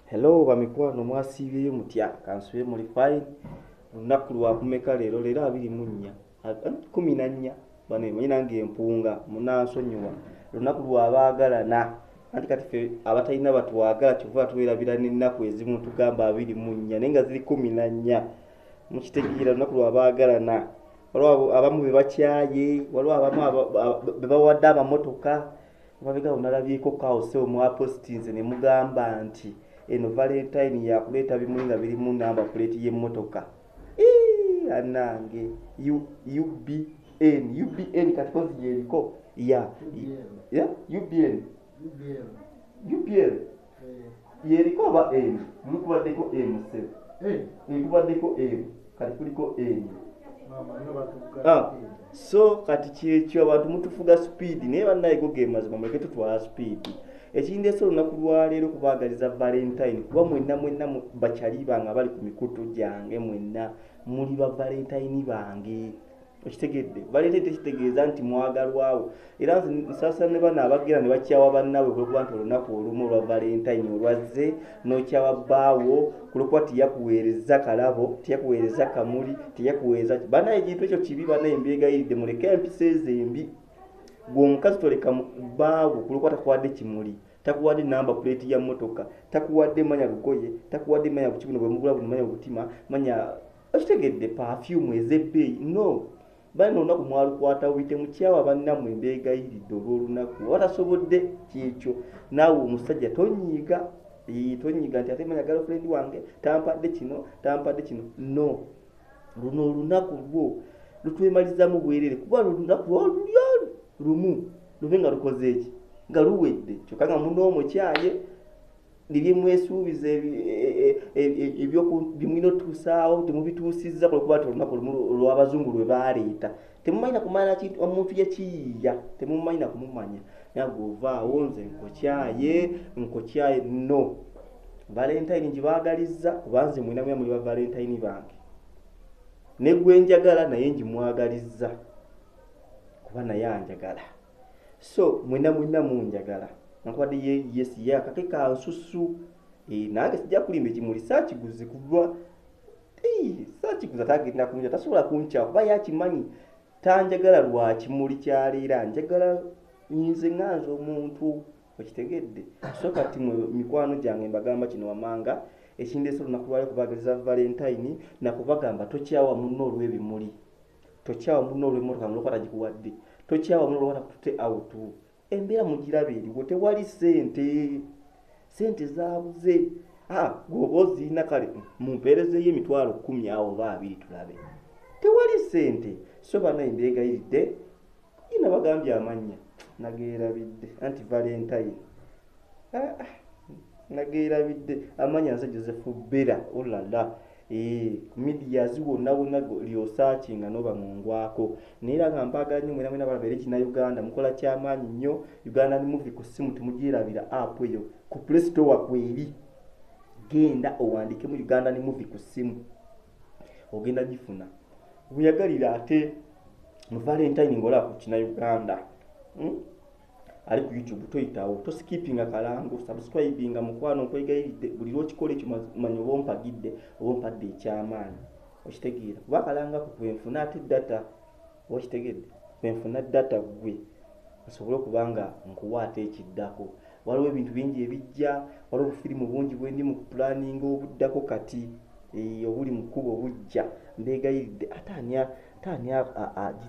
Hello bamikwano mwasiibyeyo mutya kansube muli fine lunaku lwa kumeka leero 24 14 bane nange empunga munansonyiwa lunaku lwa baagalana anti kati ffe abatalina batwagala kyova tuwerabira n'ennaku ezimu tugamba 24 naye nga ziri 14 mukitegeera lunaku lwa baagalana waliwo abamu be bakyaye waliwo abamu be bawadde amamotoka babega unalabyeko kaosewo mu apostinze ne mugamba nti eno valentine ya kuleta bimuli nga biri mu namba plate y'emmotoka anange UBN kati kozi yeriko UBN yeriko ba N mulukubaddeko M7 mulukubaddeko M kati kuliko N so kati kyekyo abantu mutufuga speed naye bannayigo ge mazima muleke tutwala speed ekindeese olunaku lwaleero kubaagaliza valentine kuba mwenna bakyali bange bali ku mikutu gyange mwenna muli ba valentine bange okitegedde valentine tekitegeeza nti mwagalwawo era nsasa ne bana abagera ne bakyawa bannaabwe kulekuba nti olunaku olumu olwa valentine olwazze n'okyawa bbaawo kulekuba tiyakuweereza kalabo tiyakuweereza kamuli tiyakuweereza banaye ekintu ekyo kibi banaye mbyegayiridde muleke empisa ezo embi gwe omukazi toleka bbaawo kulekuba takuwadde kimuli takuwadde namba plate ya motoka takuwadde manya lugoye takuwadde manya bukibuno bwe mugula manya obutima manya okitegedde perfume ez'ebbeeyi no bano olunaku mwalukwata ubite mukyawa bannammwe mbeegayiridde olw'olunaku watasobodde kyekyo naawe omusajja tonyiiga nti ate manya girlfriend wange tampadde kino no luno olunaku lwo lutwemalizamu bwerere kuba lunaku olulyo lumu lube nga lukoze eki nga luwedde kyokka nga munoomukyaye libyemwesuubiza ebyomwinotuusaawo temubituusizza kulekuba ti olunaku olw'abazungu lwe baaleeta temumanyina kumanya kintu omuntu yakiyiiya temumanyina kumumanya naga ovaawo nze nkokyaye no valentine ngibaagalizza kuba nze mwina muli ba valentine bange ne gwe njagala naye ngimwagalizza kuba naye anjagala so mwina munjagala nakwadde yes yakake kansusu nange sijja kulimba ekimuli saakiguze kuba saakiguza tagenda kunja tasobola kunkyawa kuba yakimanyi tanjagala lwa kimuli kyaleera njagala nze nganze omuntu okitegedde so kati mikwano gyange mbagamba kino wamanga ekindeese olunaku lwali kubaagaliza valentine nakubagamba tokyawa munno olw'ebimuli tokyawa munno olw'emmotoka mulokwa tagikuwadde tokyawa munno olwata kutute autu embeera mugirabe eriwo tewali sente zaabuze gwoba oziina kale mumpeerezeyo emitwalo 10 awo oba 2 tulabe tewali sente so banaye mbeegayiridde ina bagambye amannya nageerabidde anti valentine nageerabidde amanya nze Joseph Bera olala media ziwona lyosakinga noba ngongwako neera nga mpaga nnyo mwena balabeere kina Uganda mukola kyamaanyi nnyo Uganda ni movie ku simu temugirabira app eyo ku Play Store kweri genda owandike mu Uganda ni movie ku simu ogenda gifuna buyagalira ate mu valentine ngola ku kina Uganda ali ku YouTube toyitawo to skippinga kalango subscribinga mukwano nkwegayiridde buli lwokikola ekyo manyi oba ompagidde oba ompadde ekyamaanyi okitegeera kuba kalanga kwenfuna ate data okitegedde kwenfuna data gwe asobole okubanga nkuwa ate ekiddako waliwo ebintu bingi ebijja waliwo obufirimu bungi bwendi mu planning obuddako kati obuli mu kkubo bujja mbeegayiridde ate ani